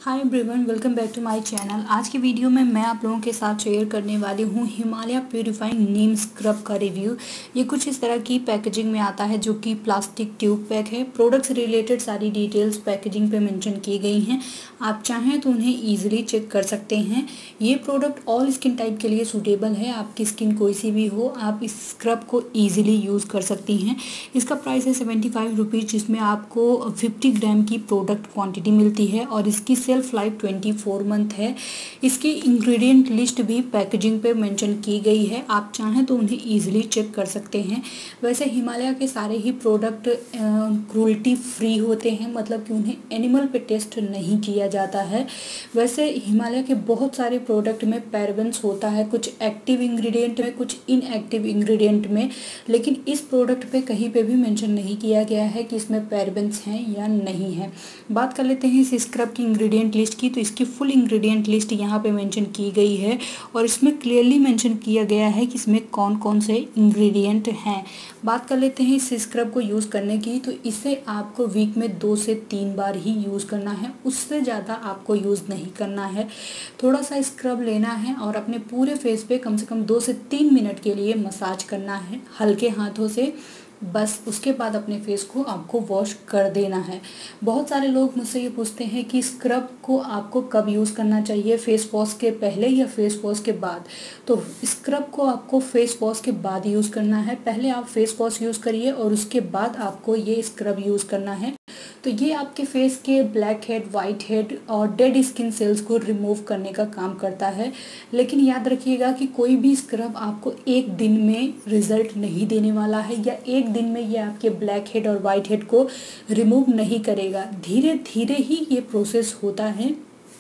Hi everyone, welcome back to my channel. आज की video में मैं आप लोगों के साथ शेयर करने वाली हूँ हिमालय प्यूरिफाइंग नीम स्क्रब का रिव्यू। ये कुछ इस तरह की पैकेजिंग में आता है जो कि प्लास्टिक ट्यूब पैक है। प्रोडक्ट से रिलेटेड सारी डिटेल्स पैकेजिंग पे मेंशन की गई हैं। आप चाहें तो उन्हें ईजिली चेक कर सकते हैं। ये प्रोडक्ट ऑल स्किन टाइप के लिए सूटेबल है। आपकी स्किन कोई सी भी हो, आप इस स्क्रब को ईजिली यूज़ कर सकती हैं। इसका प्राइस है 75 रुपीज़, जिसमें आपको 50 ग्राम की प्रोडक्ट क्वान्टिटी मिलती है और इसकी शेल्फ लाइफ 24 मंथ है। इसकी इंग्रेडिएंट लिस्ट भी पैकेजिंग पे मेंशन की गई है। आप चाहें तो उन्हें ईजिली चेक कर सकते हैं। वैसे हिमालय के सारे ही प्रोडक्ट क्रूल्टी फ्री होते हैं, मतलब कि उन्हें एनिमल पे टेस्ट नहीं किया जाता है। वैसे हिमालय के बहुत सारे प्रोडक्ट में पैराबेन्स होता है, कुछ एक्टिव इंग्रेडिएंट में, कुछ इनएक्टिव इंग्रेडिएंट में, लेकिन इस प्रोडक्ट पे कहीं पे भी मेंशन नहीं किया गया है कि इसमें पैराबेन्स हैं या नहीं है। बात कर लेते हैं इस स्क्रब की इंग्रेडिएंट लिस्ट की। तो इसकी फुल इंग्रेडिएंट लिस्ट यहाँ पे मेंशन की गई है और इसमें क्लियरली मेंशन किया गया है कि इसमें कौन कौन से इंग्रेडिएंट हैं। बात कर लेते हैं इस स्क्रब को यूज़ करने की। तो इसे आपको वीक में 2 से 3 बार ही यूज़ करना है, उससे ज़्यादा आपको यूज़ नहीं करना है। थोड़ा सा स्क्रब लेना है और अपने पूरे फेस पे कम से कम 2 से 3 मिनट के लिए मसाज करना है हल्के हाथों से, बस। उसके बाद अपने फेस को आपको वॉश कर देना है। बहुत सारे लोग मुझसे ये पूछते हैं कि स्क्रब को आपको कब यूज़ करना चाहिए, फेस वॉश के पहले या फेस वॉश के बाद। तो स्क्रब को आपको फेस वॉश के बाद यूज़ करना है। पहले आप फेस वॉश यूज़ करिए और उसके बाद आपको ये स्क्रब यूज़ करना है। तो ये आपके फेस के ब्लैक हेड, वाइट हेड और डेड स्किन सेल्स को रिमूव करने का काम करता है। लेकिन याद रखिएगा कि कोई भी स्क्रब आपको एक दिन में रिजल्ट नहीं देने वाला है, या एक दिन में ये आपके ब्लैक हेड और वाइट हेड को रिमूव नहीं करेगा। धीरे धीरे ही ये प्रोसेस होता है।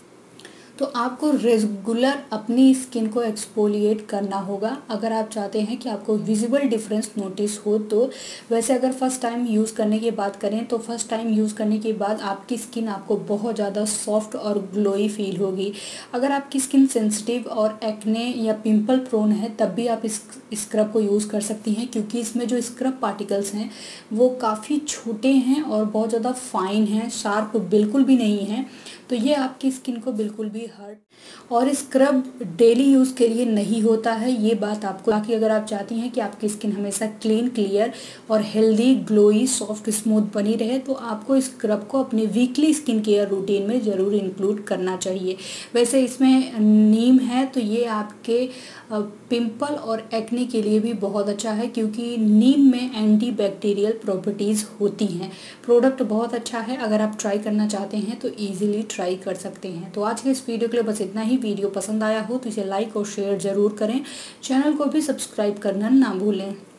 तो आपको रेगुलर अपनी स्किन को एक्सफोलिएट करना होगा अगर आप चाहते हैं कि आपको विजिबल डिफरेंस नोटिस हो तो। वैसे अगर फर्स्ट टाइम यूज़ करने की बात करें तो फर्स्ट टाइम यूज़ करने के बाद आपकी स्किन आपको बहुत ज़्यादा सॉफ्ट और ग्लोई फील होगी। अगर आपकी स्किन सेंसिटिव और एक्ने या पिंपल प्रोन है तब भी आप इस स्क्रब को यूज़ कर सकती हैं, क्योंकि इसमें जो स्क्रब पार्टिकल्स हैं वो काफ़ी छोटे हैं और बहुत ज़्यादा फाइन हैं, शार्प बिल्कुल भी नहीं हैं। तो ये आपकी स्किन को बिल्कुल भी हर्ट, और स्क्रब डेली यूज़ के लिए नहीं होता है, ये बात आपको। बाकी अगर आप चाहती हैं कि आपकी स्किन हमेशा क्लीन, क्लियर और हेल्दी, ग्लोई, सॉफ्ट, स्मूथ बनी रहे तो आपको स्क्रब को अपने वीकली स्किन केयर रूटीन में ज़रूर इंक्लूड करना चाहिए। वैसे इसमें नीम है तो ये आपके पिंपल और एक्ने के लिए भी बहुत अच्छा है, क्योंकि नीम में एंटी बैक्टीरियल प्रॉपर्टीज़ होती हैं। प्रोडक्ट बहुत अच्छा है, अगर आप ट्राई करना चाहते हैं तो ईजिली ट्राई कर सकते हैं। तो आज के इस वीडियो के लिए बस इतना ही। वीडियो पसंद आया हो तो इसे लाइक और शेयर ज़रूर करें। चैनल को भी सब्सक्राइब करना ना भूलें।